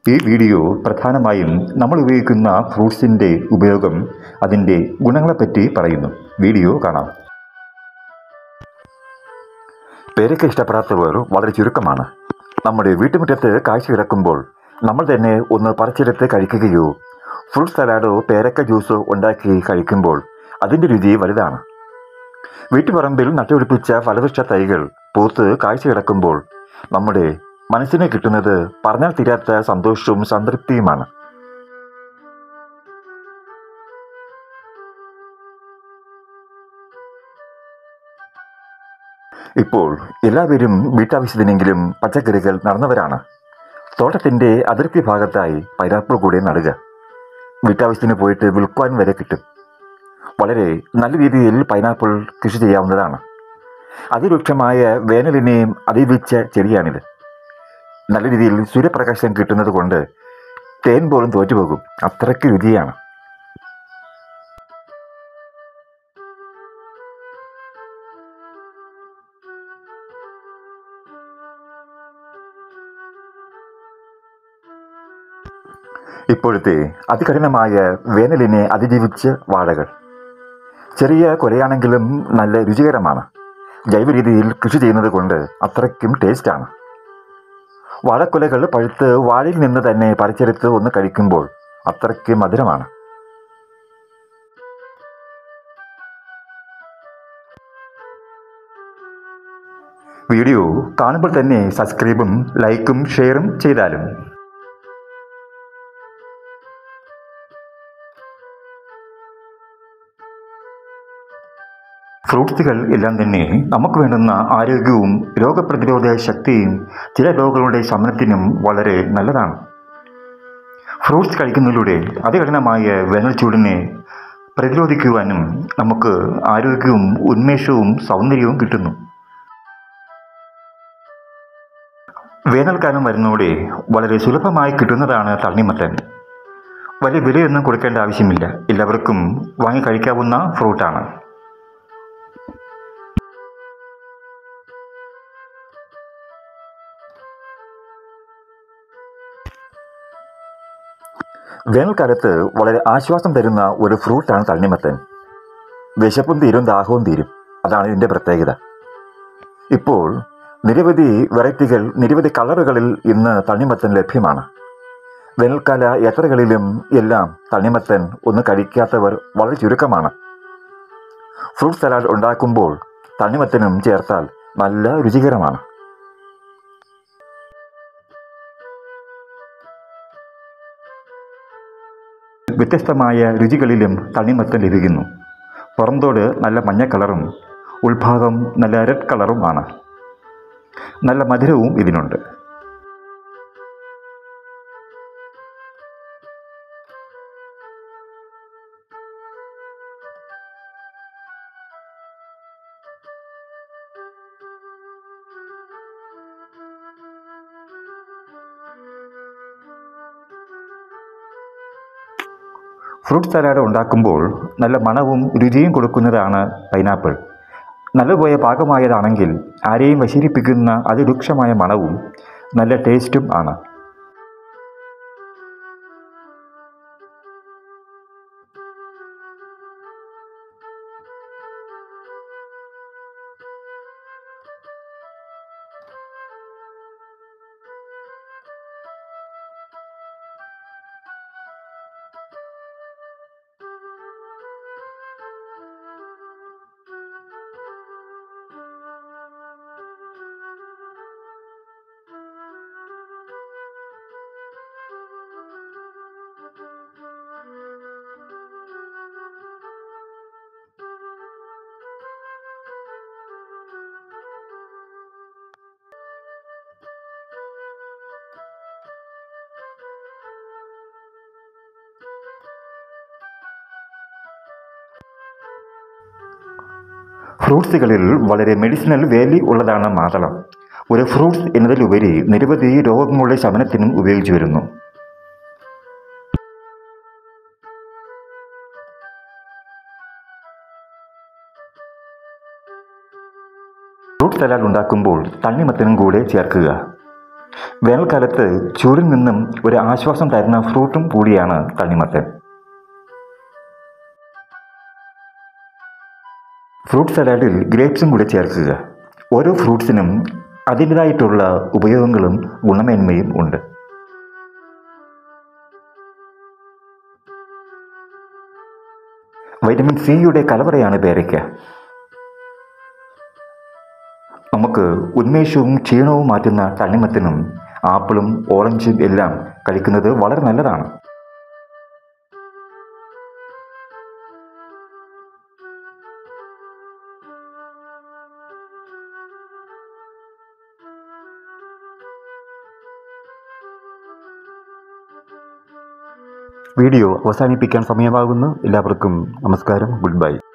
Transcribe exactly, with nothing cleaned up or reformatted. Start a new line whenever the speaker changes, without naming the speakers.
ഈ വീഡിയോ പ്രധാനമായും നമ്മൾ ഉപയോഗിക്കുന്ന ഫ്രൂട്ട്സിൻ്റെ ഉപയോഗം, അതിൻ്റെ ഗുണങ്ങളെപ്പറ്റി പറയുന്നു. വീഡിയോ കാണാം. പേരയ്ക്ക ഇഷ്ടപ്പെടാത്തവർ വളരെ ചുരുക്കമാണ്. നമ്മുടെ വീട്ടുമുറ്റത്ത് കാഴ്ച കിടക്കുമ്പോൾ നമ്മൾ തന്നെ ഒന്ന് പറിച്ചെടുത്ത് കഴിക്കുകയോ ഫ്രൂട്ട് സലാഡോ പേരക്ക ജ്യൂസോ ഉണ്ടാക്കി കഴിക്കുമ്പോൾ അതിൻ്റെ രുചി വലുതാണ്. വീട്ടുപറമ്പിൽ നട്ടുപിടിപ്പിച്ച ഫലവൃക്ഷ തൈകൾ പൂത്ത് കാഴ്ച കിടക്കുമ്പോൾ നമ്മുടെ മനസ്സിന് കിട്ടുന്നത് പറഞ്ഞാൽ തീരാത്ത സന്തോഷവും സംതൃപ്തിയുമാണ്. ഇപ്പോൾ എല്ലാവരും വീട്ടാവശ്യത്തിനെങ്കിലും പച്ചക്കറികൾ നടന്നവരാണ്. തോട്ടത്തിൻ്റെ അതിർത്തി ഭാഗത്തായി പൈനാപ്പിൾ കൂടെ നടുക. വീട്ടാവശ്യത്തിന് പോയിട്ട് വിൽക്കുവാൻ വരെ കിട്ടും. വളരെ നല്ല രീതിയിൽ പൈനാപ്പിൾ കൃഷി ചെയ്യാവുന്നതാണ്. അതിരൂക്ഷമായ വേനലിനെയും അതിജീവിച്ച ചെടിയാണിത്. നല്ല രീതിയിൽ സൂര്യപ്രകാശം കിട്ടുന്നത് കൊണ്ട് തേൻ പോലും തോറ്റുപോകും, അത്രയ്ക്ക് രുചിയാണ്. ഇപ്പോഴത്തെ അതികഠിനമായ വേനലിനെ അതിജീവിച്ച വാഴകൾ ചെറിയ കൊലയാണെങ്കിലും നല്ല രുചികരമാണ്. ജൈവ രീതിയിൽ കൃഷി ചെയ്യുന്നത് കൊണ്ട് അത്രയ്ക്കും ടേസ്റ്റാണ്. വാഴക്കൊലകൾ പഴുത്ത് വാഴയിൽ നിന്ന് തന്നെ പറിച്ചെടുത്ത് ഒന്ന് കഴിക്കുമ്പോൾ അത്രയ്ക്ക് മധുരമാണ്. വീഡിയോ കാണുമ്പോൾ തന്നെ സബ്സ്ക്രൈബും ലൈക്കും ഷെയറും ചെയ്താലും. ഫ്രൂട്ട്സുകൾ എല്ലാം തന്നെ നമുക്ക് വേണ്ടുന്ന ആരോഗ്യവും രോഗപ്രതിരോധ ശക്തിയും ചില രോഗങ്ങളുടെ ശമനത്തിനും വളരെ നല്ലതാണ്. ഫ്രൂട്ട്സ് കഴിക്കുന്നതിലൂടെ അതികഠിനമായ വേനൽ ചൂടിനെ പ്രതിരോധിക്കുവാനും നമുക്ക് ആരോഗ്യവും ഉന്മേഷവും സൗന്ദര്യവും കിട്ടുന്നു. വേനൽക്കാലം വരുന്നതോടെ വളരെ സുലഭമായി കിട്ടുന്നതാണ് തണ്ണിമത്തൻ. വലിയ വിലയൊന്നും കൊടുക്കേണ്ട ആവശ്യമില്ല, എല്ലാവർക്കും വാങ്ങി കഴിക്കാവുന്ന ഫ്രൂട്ടാണ്. വേനൽക്കാലത്ത് വളരെ ആശ്വാസം തരുന്ന ഒരു ഫ്രൂട്ടാണ് തണ്ണിമത്തൻ. വിശപ്പും തീരും ദാഹവും തീരും, അതാണ് ഇതിൻ്റെ പ്രത്യേകത. ഇപ്പോൾ നിരവധി വെറൈറ്റികൾ, നിരവധി കളറുകളിൽ ഇന്ന് തണ്ണിമത്തൻ ലഭ്യമാണ്. വേനൽക്കാല യാത്രകളിലും എല്ലാം തണ്ണിമത്തൻ ഒന്ന് കഴിക്കാത്തവർ വളരെ ചുരുക്കമാണ്. ഫ്രൂട്ട് സലാഡ് ഉണ്ടാക്കുമ്പോൾ തണ്ണിമത്തനും ചേർത്താൽ നല്ല രുചികരമാണ്. വ്യത്യസ്തമായ രുചികളിലും തണ്ണിമത്തൻ ലഭിക്കുന്നു. പുറന്തോട് നല്ല മഞ്ഞ കളറും ഉൾഭാഗം നല്ല റെഡ് കളറും ആണ്. നല്ല മധുരവും ഇതിനുണ്ട്. ഫ്രൂട്ട് സലാഡ് ഉണ്ടാക്കുമ്പോൾ നല്ല മണവും രുചിയും കൊടുക്കുന്നതാണ് പൈനാപ്പിൾ. നല്ലതുപോയ പാകമായതാണെങ്കിൽ ആരെയും വശീകരിപ്പിക്കുന്ന അതിരൂക്ഷമായ മണവും നല്ല ടേസ്റ്റും ആണ്. ഫ്രൂട്ട്സുകളിൽ വളരെ മെഡിസിനൽ വാല്യൂ ഉള്ളതാണ് മാതളം. ഒരു ഫ്രൂട്ട്സ് എന്നതിലുപരി നിരവധി രോഗങ്ങളുടെ ശമനത്തിനും ഉപയോഗിച്ചു വരുന്നു. ഫ്രൂട്ട് സലാഡ് ഉണ്ടാക്കുമ്പോൾ തണ്ണിമത്തനും കൂടെ ചേർക്കുക. വേനൽക്കാലത്ത് ചൂടിൽ നിന്നും ഒരു ആശ്വാസം തരുന്ന ഫ്രൂട്ടും കൂടിയാണ് തണ്ണിമത്തൻ. ഫ്രൂട്ട് സലാഡിൽ ഗ്രേപ്സും കൂടി ചേർക്കുക. ഓരോ ഫ്രൂട്ട്സിനും അതിൻ്റെതായിട്ടുള്ള ഉപയോഗങ്ങളും ഗുണമേന്മയും ഉണ്ട്. വൈറ്റമിൻ സിയുടെ കലവറയാണ് പേരയ്ക്ക. നമുക്ക് ഉന്മേഷവും ക്ഷീണവും മാറ്റുന്ന തണ്ണിമത്തനും ആപ്പിളും ഓറഞ്ചും എല്ലാം കഴിക്കുന്നത് വളരെ നല്ലതാണ്. വീഡിയോ അവസാനിപ്പിക്കാൻ സമയമാകുന്നു. എല്ലാവർക്കും നമസ്കാരം. Good by.